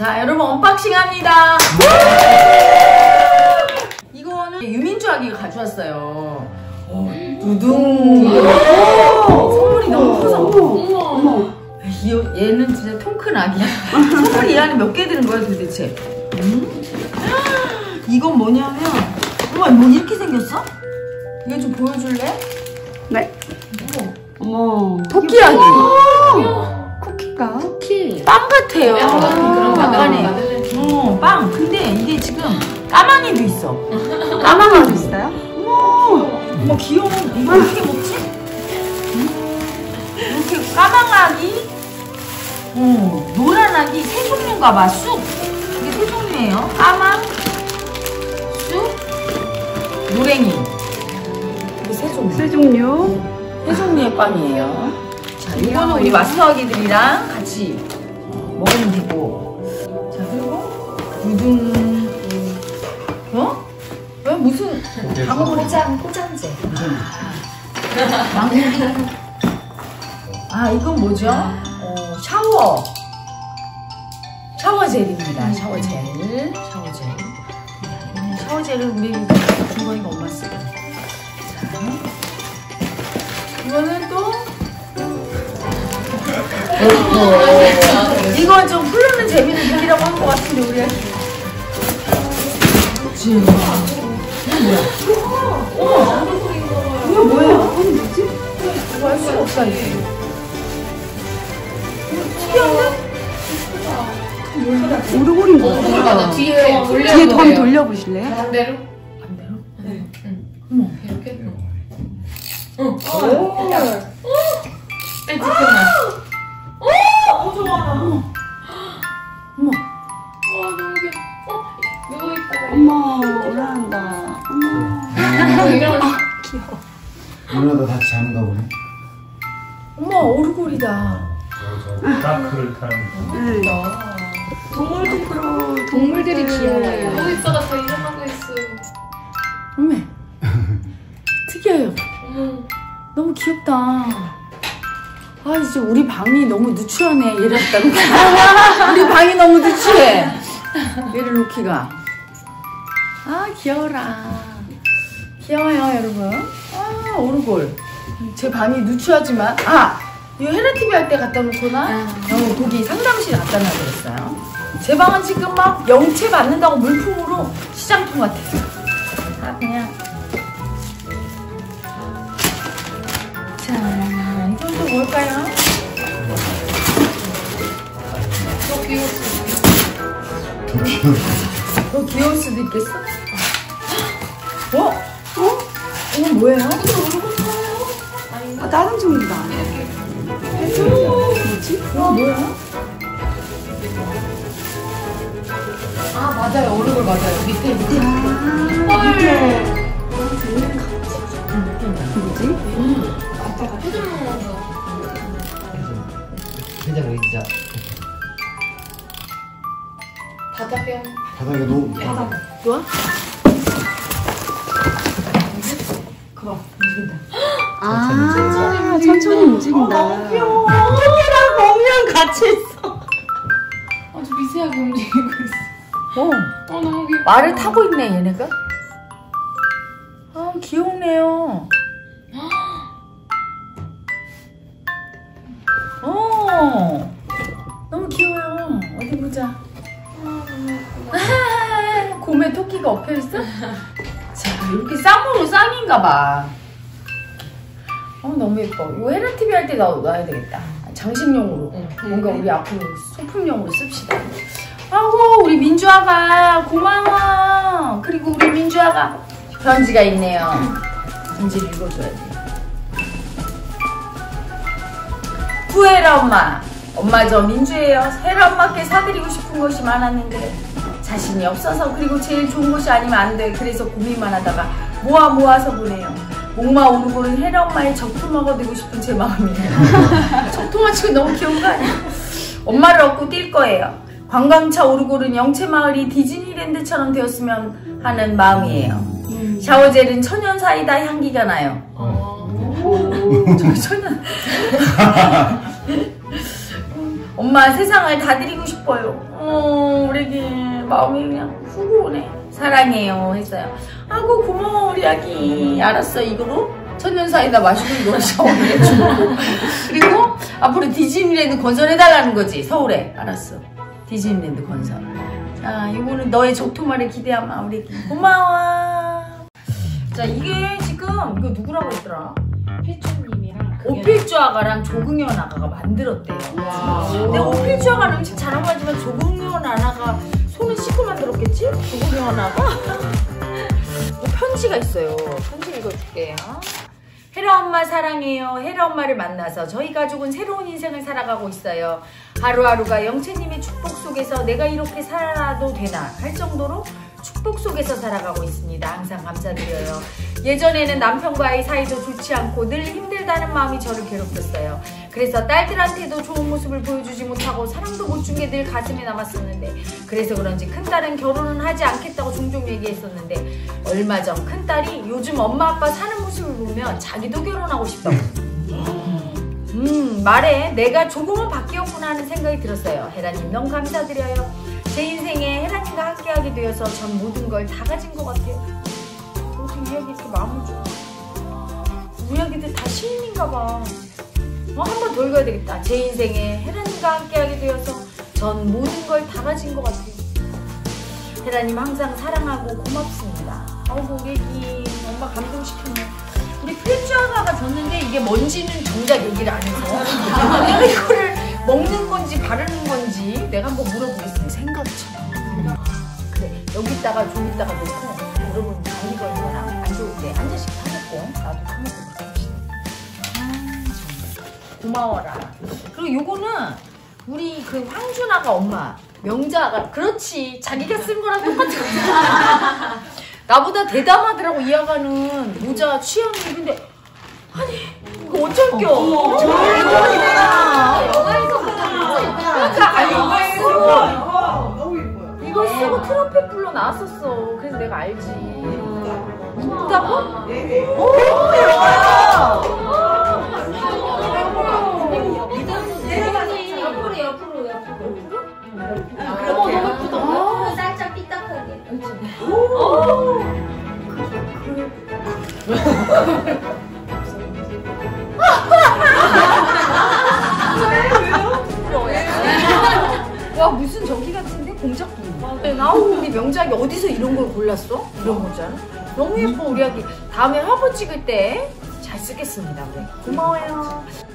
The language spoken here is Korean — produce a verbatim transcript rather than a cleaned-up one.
자, 여러분 언박싱 합니다. 이거는 유민주 아기가 가져왔어요. 어, 두둥. 선물이 너무 커서. 어머. 얘는 진짜 통 큰 아기야. 선물이 이 안에 몇 개 들은 거야 도대체? 음? 이건 뭐냐면, 어머, 뭐 이렇게 생겼어? 이거 좀 보여줄래? 네. 어머. 어머. 토끼 아기. 쿠키가? 쿠키. 빵 같아요. 그런 거 안에. 어, 빵. 근데 이게 지금 까망이도 있어. 까망이도 있어요? 어머. 어머, 귀여워. 이거 어떻게 먹지? 이렇게 까망아기, 어, 노란 아기, 세 종류인가 봐. 쑥. 이게 세 종류예요. 까망, 쑥, 노랭이. 이게 세 종류. 세 종류. 세 종류의 빵이에요. 자, 이거는 우리 마스터 아기들이랑 같이 먹으면 되고. 자, 그리고 두둥. 어? 왜 무슨 방금 포장 포장재. 아, 이건 뭐죠? 어, 샤워. 샤워젤입니다. 샤워젤. 샤워젤. 샤워젤은 우리 중건이가 엄마 쓰고. 자, 이거는 또. 이건 좀 흐르는 재미를 느끼라고 한 것 같은데, 우리. 그치. 이거 뭐야? 어머! 이거 뭐야? 이거 뭐지? 이거 할 수가 없다, 이게. 오르골인 거 같아요. 뒤에 돌려. 뒤에 한번 돌려보실래요? 반대로? 반대로? 네. 응. 어머. 이렇게? 응. 오. 뺀 지켜놔. 어, 좋아. 어머. 어머. 와, 너무 귀여워. 어, 누워있다가. 어머, 올라간다. 어머. 이런. 귀여워. 누나도 같이 자는가 보네. 어머, 오르골이다. 다크를 타는. 네. 동물들, 동물들이 귀여워요. 누워 있어가 다 일어나고 있어요. 어머. 특이해요. 어머. 너무 귀엽다. 아, 이제 우리 방이 너무 누추하네. 얘를 갖다 놓고. 우리 방이 너무 누추해. 얘를 놓기가. 아, 귀여워라. 귀여워요, 여러분. 아, 오르골. 제 방이 누추하지만, 아! 이거 헤라티비 할 때 갖다 놓거나, 어, 거기 상담실에 갖다 놔야 되겠어요. 제 방은 지금 막 영체 받는다고 물품으로 시장통 같아요. 아, 그냥. 자, 이건 또 뭘까요? 더 귀여웠어. 더 귀여워. 더 귀여울 수도 있겠어? 어? 어? 이건 뭐예요? 아, 다른 종류가 아니에요. 뭐지? 이건 뭐야? 아, 맞아요. 오르골 맞아요. 밑에, 밑에. 아, 헐. 뭐지? 회장 의자. 바다병. 바닥에 놓. 바다. 좋아? 그거 움직인다. 아, 천천히 움직인다. 너무 귀여워. 토끼랑 곰이랑 같이 있어. 아주 미세하게 움직이고 있어. 어. 어, 너무 귀여워. 말을 타고 있네, 얘네가. 아, 귀엽네요. 어. 너무 귀여워요. 어디 보자. 아, 곰에 토끼가 엎혀있어? 자, 이렇게 쌍으로 쌍인가 봐. 어, 너무 예뻐. 이거 헤라티비 할 때 놔야 되겠다. 장식용으로. 응. 뭔가 우리 앞으로 소품용으로 씁시다. 아이고, 우리 민주아가 고마워. 그리고 우리 민주아가 편지가 있네요. 편지를 읽어줘야 돼. 후에라 엄마. 엄마 저 민주예요. 헤라 엄마께 사드리고 싶은 것이 많았는데 자신이 없어서, 그리고 제일 좋은 것이 아니면 안 돼. 그래서 고민만 하다가 모아 모아서 보내요. 목마 오르골은 헤라 엄마의 적토마가 되고 싶은 제 마음이에요. 적토마 치고 너무 귀여운 거 아니야? 엄마를 얻고 뛸 거예요. 관광차 오르골은 영채마을이 디즈니랜드처럼 되었으면 하는 마음이에요. 음. 샤워젤은 천연 사이다 향기가 나요. 어. 저기 천연. 엄마 세상을 다 드리고 싶어요. 어, 우리 애기 마음이 그냥 훅 오네. 사랑해요 했어요. 아고 고마워 우리 아기. 알았어 이거로 천년사이다 마시고 이거로 샤워해주고 그리고 앞으로 디즈니랜드 건설해달라는 거지 서울에. 알았어. 디즈니랜드 건설. 자 이거는 너의 적토마를 기대하마 우리 애기. 고마워. 자 이게 지금 이거 누구라고 했더라? 필주님이랑 오필주 아가랑 조긍현 아가가 만들었대요. 근데 오필주 아가는 음식 잘한 거지만 조긍현 아가가 손을 씻고 만들었겠지? 조긍현 아가? 뭐 편지가 있어요. 편지 읽어줄게요. 혜라 엄마 사랑해요. 혜라 엄마를 만나서 저희 가족은 새로운 인생을 살아가고 있어요. 하루하루가 영채님의 축복 속에서 내가 이렇게 살아도 되나 할 정도로 축복 속에서 살아가고 있습니다. 항상 감사드려요. 예전에는 남편과의 사이도 좋지 않고 늘 힘들다는 마음이 저를 괴롭혔어요. 그래서 딸들한테도 좋은 모습을 보여주지 못하고 사랑도 못 준 게 늘 가슴에 남았었는데 그래서 그런지 큰딸은 결혼은 하지 않겠다고 종종 얘기했었는데 얼마 전 큰딸이 요즘 엄마 아빠 사는 모습을 보면 자기도 결혼하고 싶다고 음 말에 내가 조금은 바뀌었구나 하는 생각이 들었어요. 혜라님 너무 감사드려요. 제 인생에 혜라님과 함께하게 되어서 전 모든 걸 다 가진 것 같아요. 어떻게 이야기 이렇게 마음을 줘? 우리 아기들 다 시인인가 봐. 어, 한 번 더 읽어야 되겠다. 제 인생에 혜라님과 함께하게 되어서 전 모든 걸 다 가진 것 같아요. 혜라님 항상 사랑하고 고맙습니다. 아이고 우리 애기 엄마 감동시켰네. 우리 필주아가가 줬는데 이게 뭔지는 정작 얘기를 안 해서 내가 이거를 먹는 건지 바르는 건지 내가 한번 물어보겠습니다. 생각처럼. 그래 여기다가 저기다가 놓고 여러분 많이 걸거나 안 좋을 때 한 잔씩 타먹고 나도 타먹고 그럽시다. 아 고마워라. 그리고 요거는 우리 그 황준아가 엄마 명자가 그렇지 자기가 쓴 거랑 똑같은 거야. 나보다 대담하더라고 이 아가는 모자 취향이. 근데 아니 이거 어쩔겨. 정말 이거야. 영화에서 보던 그러니까 아니 이거 쓰고 너무 예뻐요. 이거 쓰고 트럼펫 불러 나왔었어. 그래서 내가 알지. 누구다고? 네. 오 영화야. 옆으로 옆으로 옆으로. 어머 너무 예쁘다. 옆으로 살짝 삐딱하게. 오. 와 무슨 저기 같은데 공작기. 아우 우리 명작이 어디서 이런 걸 골랐어? 이런 모자는 너무 예뻐 우리 아기. 다음에 화보 찍을 때 잘 쓰겠습니다. 우리. 고마워요.